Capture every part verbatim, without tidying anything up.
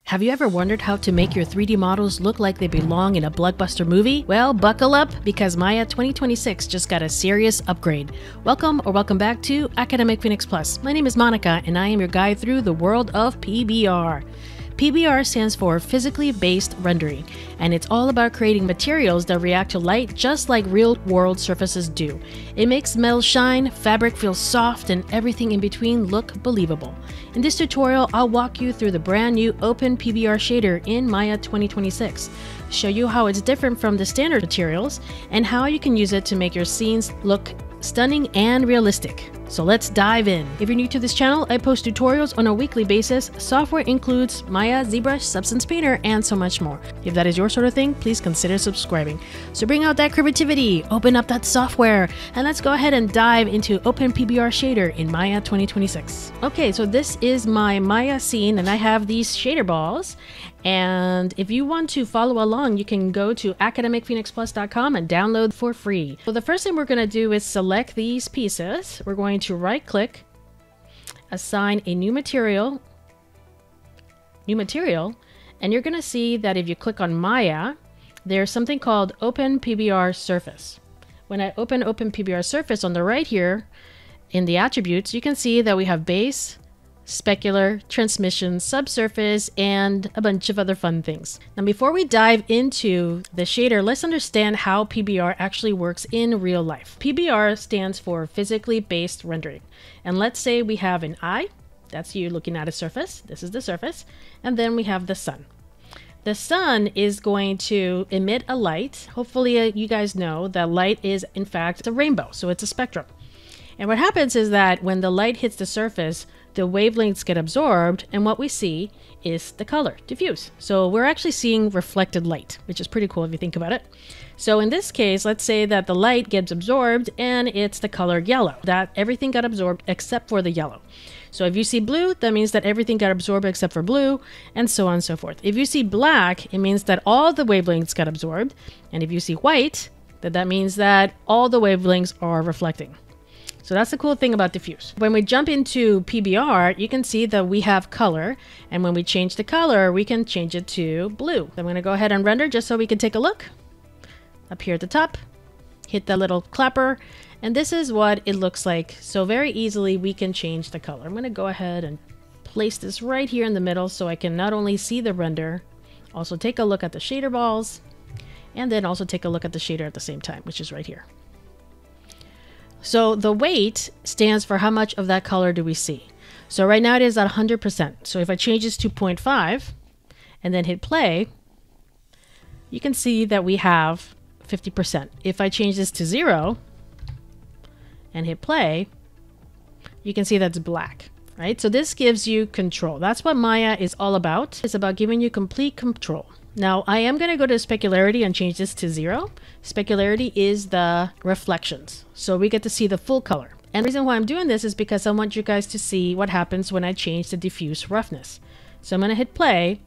Have you ever wondered how to make your three D models look like they belong in a blockbuster movie? Well, buckle up, because Maya twenty twenty-six just got a serious upgrade. Welcome or welcome back to Academic Phoenix Plus. My name is Monica, and I am your guide through the world of P B R. P B R stands for physically based rendering, and it's all about creating materials that react to light just like real-world surfaces do. It makes metal shine, fabric feel soft, and everything in between look believable. In this tutorial, I'll walk you through the brand new OpenPBR shader in Maya twenty twenty-six, show you how it's different from the standard materials, and how you can use it to make your scenes look stunning and realistic. So let's dive in. If you're new to this channel, I post tutorials on a weekly basis. Software includes Maya, ZBrush, Substance Painter, and so much more. If that is your sort of thing, please consider subscribing. So bring out that creativity, open up that software, and let's go ahead and dive into OpenPBR shader in Maya twenty twenty-six. Okay, so this is my Maya scene, and I have these shader balls. And if you want to follow along, you can go to academic phoenix plus dot com and download for free. So the first thing we're going to do is select these pieces. We're going to right click, assign a new material, new material, and you're going to see that if you click on Maya, there's something called OpenPBR surface. When I open OpenPBR surface on the right here in the attributes, you can see that we have base, specular, transmission, subsurface, and a bunch of other fun things. Now, before we dive into the shader, let's understand how P B R actually works in real life. P B R stands for physically based rendering. And let's say we have an eye, that's you looking at a surface, this is the surface, and then we have the sun. The sun is going to emit a light. Hopefully uh, you guys know that light is in fact a rainbow, so it's a spectrum. And what happens is that when the light hits the surface, the wavelengths get absorbed, and what we see is the color diffuse. So we're actually seeing reflected light, which is pretty cool if you think about it. So in this case, let's say that the light gets absorbed and it's the color yellow, that everything got absorbed except for the yellow. So if you see blue, that means that everything got absorbed except for blue, and so on and so forth. If you see black, it means that all the wavelengths got absorbed. And if you see white, that that means that all the wavelengths are reflecting. So that's the cool thing about diffuse. When we jump into P B R, you can see that we have color, and when we change the color, we can change it to blue. I'm gonna go ahead and render just so we can take a look. Up here at the top, hit the little clapper, and this is what it looks like. So very easily we can change the color. I'm gonna go ahead and place this right here in the middle so I can not only see the render, also take a look at the shader balls, and then also take a look at the shader at the same time, which is right here. So the weight stands for how much of that color do we see. So right now it is at one hundred percent. So if I change this to zero point five and then hit play, you can see that we have fifty percent. If I change this to zero and hit play, you can see that's black, right? So this gives you control. That's what Maya is all about. It's about giving you complete control. Now, I am going to go to Specularity and change this to zero. Specularity is the reflections. So we get to see the full color. And the reason why I'm doing this is because I want you guys to see what happens when I change the diffuse roughness. So I'm going to hit play.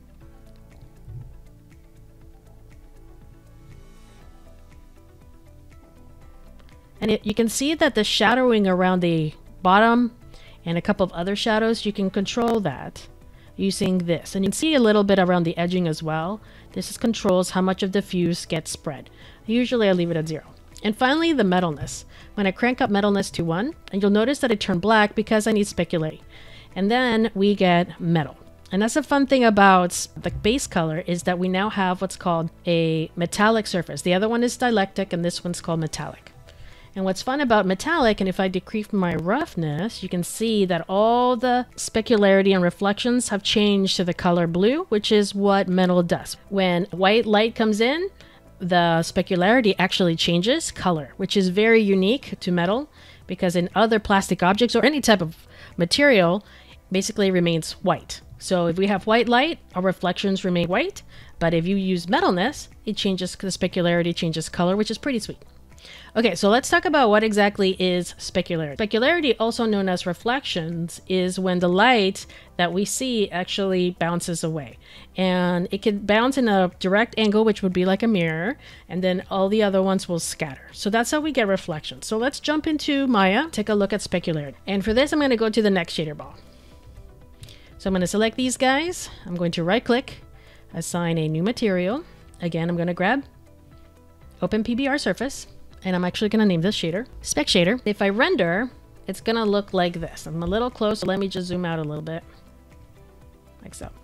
And it, you can see that the shadowing around the bottom and a couple of other shadows, you can control that using this. And you can see a little bit around the edging as well. This is controls how much of the diffuse gets spread. Usually I leave it at zero. And finally, the metalness. When I crank up metalness to one, and you'll notice that it turned black because I need specularity. And then we get metal. And that's a fun thing about the base color, is that we now have what's called a metallic surface. The other one is dielectric, and this one's called metallic. And what's fun about metallic, and if I decrease my roughness, you can see that all the specularity and reflections have changed to the color blue, which is what metal does. When white light comes in, the specularity actually changes color, which is very unique to metal, because in other plastic objects or any type of material, basically remains white. So if we have white light, our reflections remain white, but if you use metalness, it changes, the specularity changes color, which is pretty sweet. Okay, so let's talk about what exactly is specularity. Specularity, also known as reflections, is when the light that we see actually bounces away. And it can bounce in a direct angle, which would be like a mirror, and then all the other ones will scatter. So that's how we get reflections. So let's jump into Maya, take a look at specularity. And for this, I'm going to go to the next shader ball. So I'm going to select these guys. I'm going to right click, assign a new material. Again, I'm going to grab OpenPBR surface, and I'm actually going to name this shader spec shader. If I render, it's going to look like this. I'm a little close, so let me just zoom out a little bit, like so.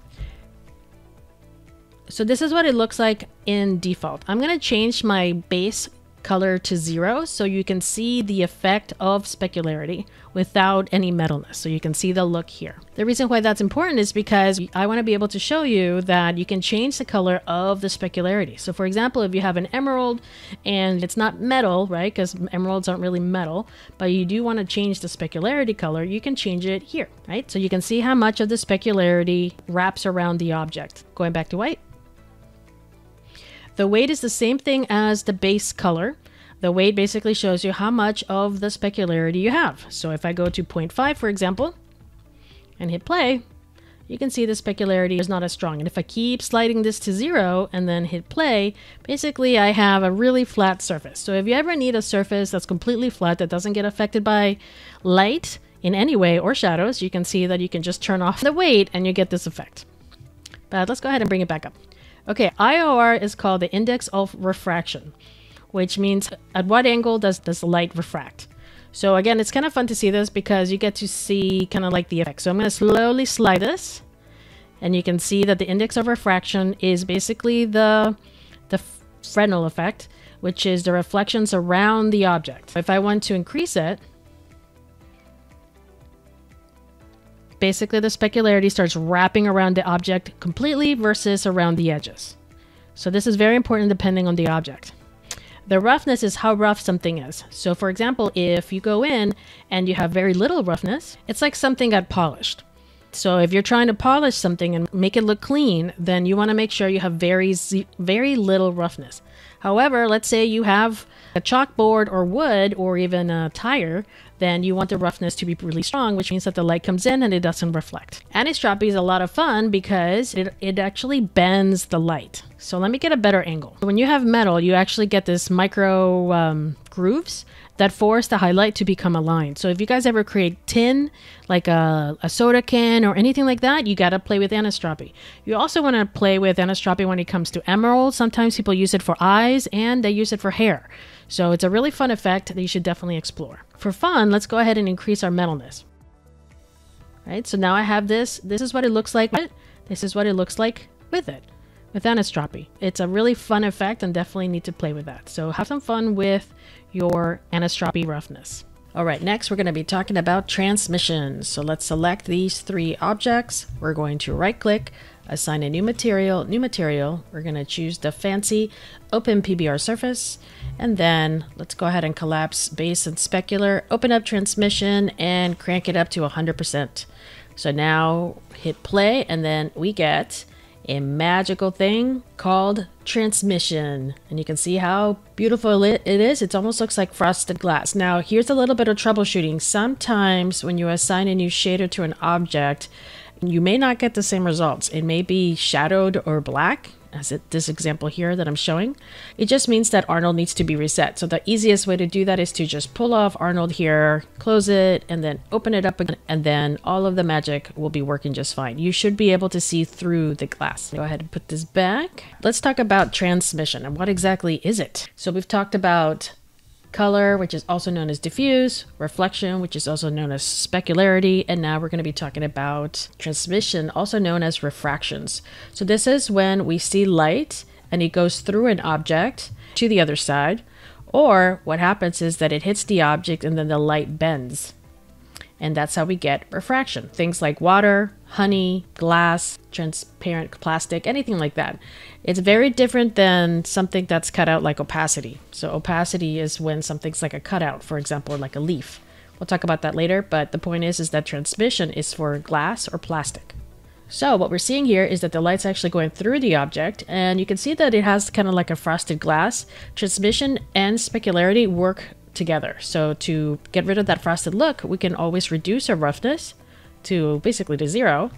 So this is what it looks like in default. I'm going to change my base color to zero so you can see the effect of specularity without any metalness. So you can see the look here. The reason why that's important is because I want to be able to show you that you can change the color of the specularity. So for example, if you have an emerald and it's not metal, right? Because emeralds aren't really metal, but you do want to change the specularity color, you can change it here, right? So you can see how much of the specularity wraps around the object. Going back to white. The weight is the same thing as the base color. The weight basically shows you how much of the specularity you have. So if I go to zero point five, for example, and hit play, you can see the specularity is not as strong. And if I keep sliding this to zero and then hit play, basically I have a really flat surface. So if you ever need a surface that's completely flat, that doesn't get affected by light in any way or shadows, you can see that you can just turn off the weight and you get this effect. But let's go ahead and bring it back up. Okay, I O R is called the index of refraction, which means at what angle does this light refract. So again, it's kind of fun to see this because you get to see kind of like the effect. So I'm going to slowly slide this, and you can see that the index of refraction is basically the, the Fresnel effect, which is the reflections around the object. If I want to increase it, basically the specularity starts wrapping around the object completely versus around the edges. So this is very important depending on the object. The roughness is how rough something is. So for example, if you go in and you have very little roughness, it's like something got polished. So if you're trying to polish something and make it look clean, then you want to make sure you have very, very little roughness. However, let's say you have a chalkboard or wood or even a tire, then you want the roughness to be really strong, which means that the light comes in and it doesn't reflect. Anisotropy is a lot of fun because it, it actually bends the light. So let me get a better angle. When you have metal, you actually get this micro um, grooves that force the highlight to become aligned. So if you guys ever create tin, like a, a soda can or anything like that, you gotta play with anisotropy. You also wanna play with anisotropy when it comes to emeralds. Sometimes people use it for eyes and they use it for hair. So it's a really fun effect that you should definitely explore. For fun, let's go ahead and increase our metalness. Right, so now I have this. This is what it looks like with it. This is what it looks like with it, with anisotropy. It's a really fun effect and definitely need to play with that. So have some fun with your anisotropy roughness. All right, next we're going to be talking about transmission. So let's select these three objects. We're going to right click, assign a new material, new material. We're going to choose the fancy OpenPBR surface. And then let's go ahead and collapse base and specular, open up transmission and crank it up to one hundred percent. So now hit play and then we get a magical thing called transmission. And you can see how beautiful it is. It almost looks like frosted glass. Now here's a little bit of troubleshooting. Sometimes when you assign a new shader to an object, you may not get the same results. It may be shadowed or black, as it, this example here that I'm showing. It just means that Arnold needs to be reset. So the easiest way to do that is to just pull off Arnold here, close it, and then open it up again, and then all of the magic will be working just fine. You should be able to see through the glass. Go ahead and put this back. Let's talk about transmission and what exactly is it? So we've talked about color, which is also known as diffuse, reflection, which is also known as specularity, and now we're going to be talking about transmission, also known as refractions. So this is when we see light and it goes through an object to the other side, or what happens is that it hits the object and then the light bends. And that's how we get refraction. Things like water, honey, glass, transparent plastic, anything like that. It's very different than something that's cut out like opacity. So opacity is when something's like a cutout, for example, like a leaf. We'll talk about that later, but the point is, is that transmission is for glass or plastic. So what we're seeing here is that the light's actually going through the object, and you can see that it has kind of like a frosted glass. Transmission and specularity work together. So to get rid of that frosted look, we can always reduce our roughness to basically to zero.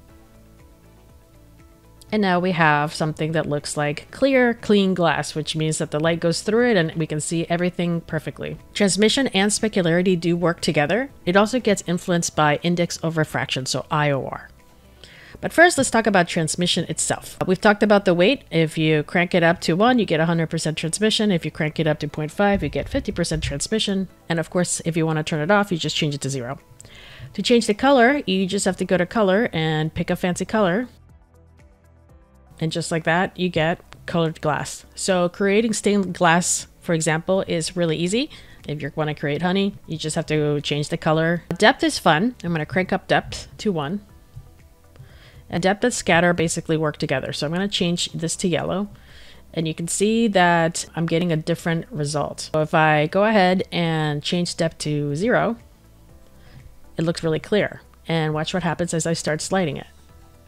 And now we have something that looks like clear, clean glass, which means that the light goes through it and we can see everything perfectly. Transmission and specularity do work together. It also gets influenced by index of refraction, so I O R. But first, let's talk about transmission itself. We've talked about the weight. If you crank it up to one, you get one hundred percent transmission. If you crank it up to zero point five, you get fifty percent transmission. And of course, if you want to turn it off, you just change it to zero. To change the color, you just have to go to color and pick a fancy color. And just like that, you get colored glass. So creating stained glass, for example, is really easy. If you want to create honey, you just have to change the color. Depth is fun. I'm going to crank up depth to one. And depth and scatter basically work together. So I'm going to change this to yellow. And you can see that I'm getting a different result. So if I go ahead and change depth to zero, it looks really clear. And watch what happens as I start sliding it.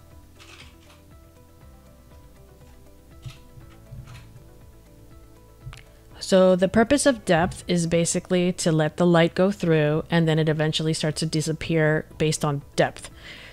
So the purpose of depth is basically to let the light go through, and then it eventually starts to disappear based on depth.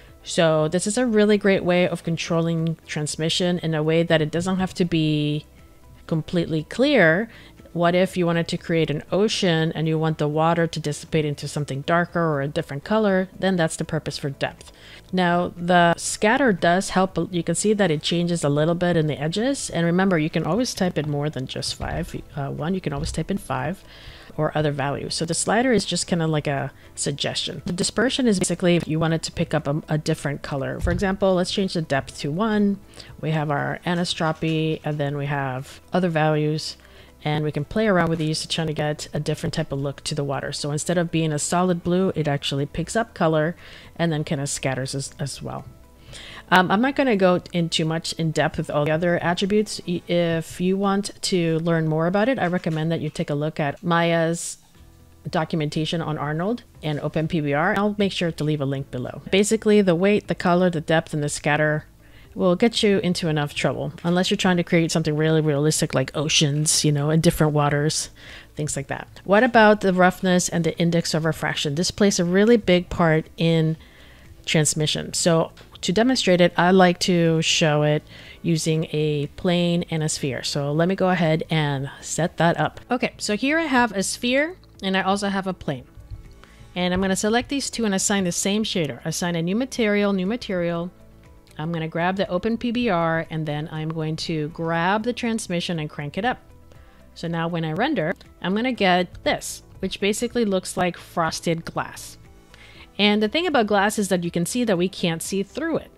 So this is a really great way of controlling transmission in a way that it doesn't have to be completely clear. What if you wanted to create an ocean and you want the water to dissipate into something darker or a different color? Then that's the purpose for depth. Now, the scatter does help. You can see that it changes a little bit in the edges. And remember, you can always type in more than just five. Uh, one, you can always type in five or other values. So the slider is just kind of like a suggestion. The dispersion is basically if you wanted to pick up a, a different color. For example, let's change the depth to one. We have our anisotropy, and then we have other values. And we can play around with these to try to get a different type of look to the water. So instead of being a solid blue, it actually picks up color and then kind of scatters as, as well. Um, I'm not going to go in too much in depth with all the other attributes. If you want to learn more about it, I recommend that you take a look at Maya's documentation on Arnold and OpenPBR. I'll make sure to leave a link below. Basically, the weight, the color, the depth, and the scatter will get you into enough trouble, unless you're trying to create something really realistic like oceans, you know, in different waters, things like that. What about the roughness and the index of refraction? This plays a really big part in transmission. So to demonstrate it, I like to show it using a plane and a sphere. So let me go ahead and set that up. Okay, so here I have a sphere and I also have a plane. And I'm going to select these two and assign the same shader. Assign a new material, new material. I'm going to grab the OpenPBR and then I'm going to grab the transmission and crank it up. So now when I render, I'm going to get this, which basically looks like frosted glass. And the thing about glass is that you can see that we can't see through it.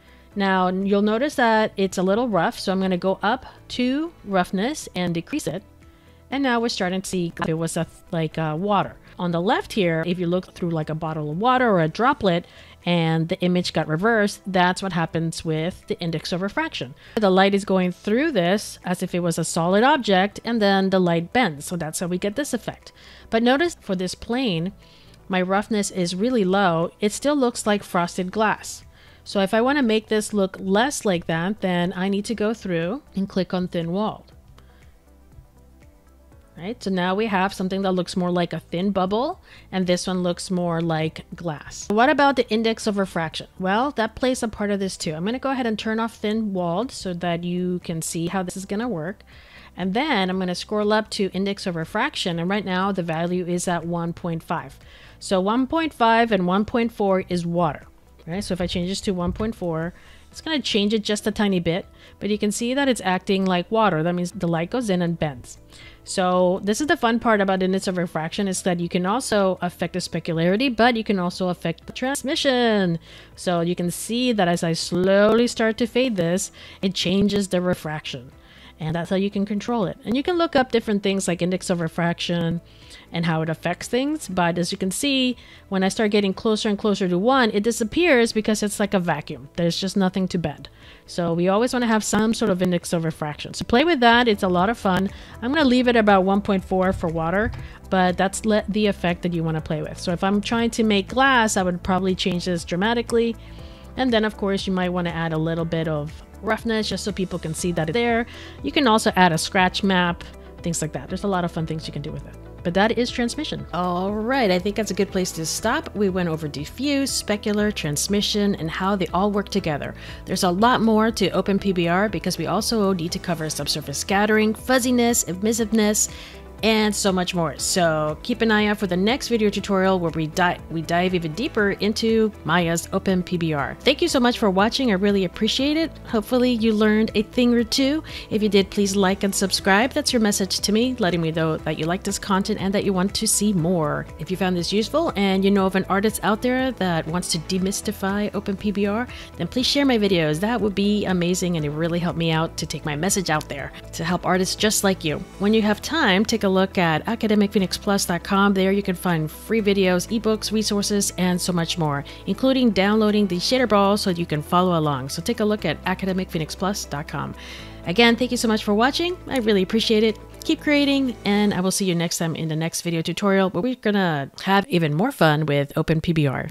Now you'll notice that it's a little rough, so I'm going to go up to roughness and decrease it. And now we're starting to see if it was a, like uh, water. On the left here, if you look through like a bottle of water or a droplet and the image got reversed, that's what happens with the index of refraction. The light is going through this as if it was a solid object, and then the light bends. So that's how we get this effect. But notice for this plane, my roughness is really low. It still looks like frosted glass. So if I want to make this look less like that, then I need to go through and click on thin walled. Right, so now we have something that looks more like a thin bubble, and this one looks more like glass. What about the index of refraction? Well, that plays a part of this too. I'm going to go ahead and turn off thin walled so that you can see how this is going to work. And then I'm going to scroll up to index of refraction, and right now the value is at one point five. So one point five and one point four is water. Right, so if I change this to one point four, it's going to change it just a tiny bit, but you can see that it's acting like water. That means the light goes in and bends. So this is the fun part about index of refraction, is that you can also affect the specularity, but you can also affect the transmission. So you can see that as I slowly start to fade this, it changes the refraction. And that's how you can control it. And you can look up different things like index of refraction and how it affects things. But as you can see, when I start getting closer and closer to one, it disappears because it's like a vacuum. There's just nothing to bend. So we always want to have some sort of index of refraction. So play with that. It's a lot of fun. I'm going to leave it about one point four for water, but that's the effect that you want to play with. So if I'm trying to make glass, I would probably change this dramatically. And then of course you might want to add a little bit of roughness just so people can see that it's there. You can also add a scratch map, things like that. There's a lot of fun things you can do with it. But that is transmission. All right, I think that's a good place to stop. We went over diffuse, specular, transmission, and how they all work together. There's a lot more to OpenPBR because we also need to cover subsurface scattering, fuzziness, emissiveness, and so much more. So keep an eye out for the next video tutorial where we, di we dive even deeper into Maya's OpenPBR. Thank you so much for watching. I really appreciate it. Hopefully you learned a thing or two. If you did, please like and subscribe. That's your message to me, letting me know that you like this content and that you want to see more. If you found this useful and you know of an artist out there that wants to demystify OpenPBR, then please share my videos. That would be amazing, and it really helped me out to take my message out there to help artists just like you. When you have time, take a look at academic phoenix plus dot com. There you can find free videos, ebooks, resources, and so much more, including downloading the shader ball so you can follow along. So take a look at academic phoenix plus dot com. Again, thank you so much for watching. I really appreciate it. Keep creating, and I will see you next time in the next video tutorial where we're gonna have even more fun with OpenPBR.